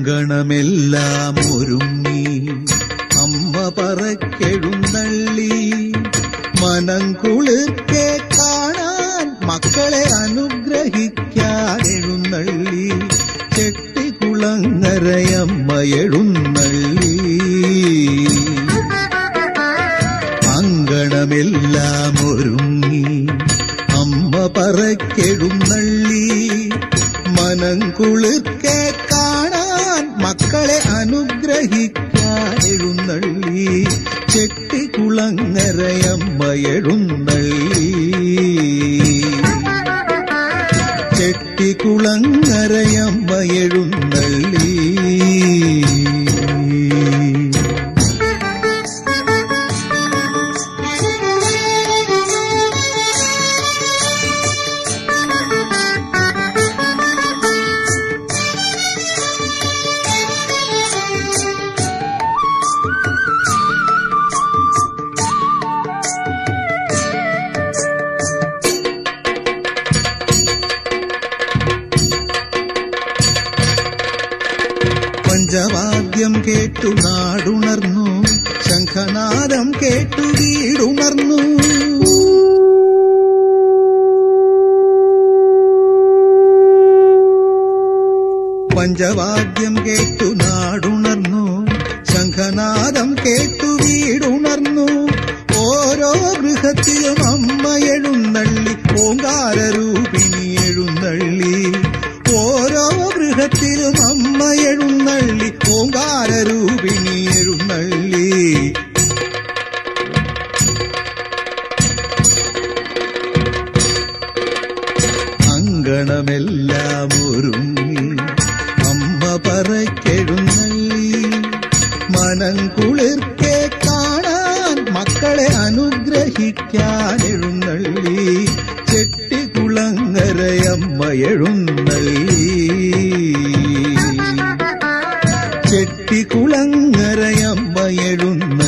അങ്കണമെല്ലാം ഒരുങ്ങി അമ്മ പറക്കെഴുന്നള്ളി മനം കുളിർക്കെ കാണാൻ മക്കളെ അനുഗ്രഹിക്കാൻ എഴുന്നള്ളി ചെട്ടികുളങ്ങരയമ്മ എഴുന്നള്ളി അങ്കണമെല്ലാം ഒരുങ്ങി അമ്മ പറക്കെഴുന്നള്ളി മനം കുളിർക്കെ കാണാൻ മക്കളെ അനുഗ്രഹിക്കാൻ എഴുന്നള്ളി ചെട്ടികുളങ്ങരയമ്മ എഴുന്നള്ളി ചെട്ടികുളങ്ങരയമ്മ എഴുന്നള്ളി പഞ്ചവാദ്യം കേട്ടു നാടുണർന്നു ശംഖനാദം കേട്ടു വീടുണർന്നു പഞ്ചവാദ്യം കേട്ടു നാടുണർന്നു ശംഖനാദം കേട്ടു വീടുണർന്നു ഓരോ ഗൃഹത്തിലും അമ്മ എഴുന്നള്ളി ഓങ്കാരരൂപിണി എഴുന്നള്ളി ഓരോ ഗൃഹത്തിലും അമ്മ എഴുന്നള്ളി ഓങ്കാരരൂപിണി എഴുന്നള്ളി അങ്കണമെല്ലാം ഒരുങ്ങി അമ്മ പറക്കെഴുന്നള്ളി മനം കുളിർക്കെ കാണാൻ മക്കളെ അനുഗ്രഹിക്കാൻ എഴുന്നള്ളി ചെട്ടികുളങ്ങരയമ്മ എഴുന്നള്ളി ചെട്ടികുളങ്ങരയമ്മ എഴുന്നള്ളി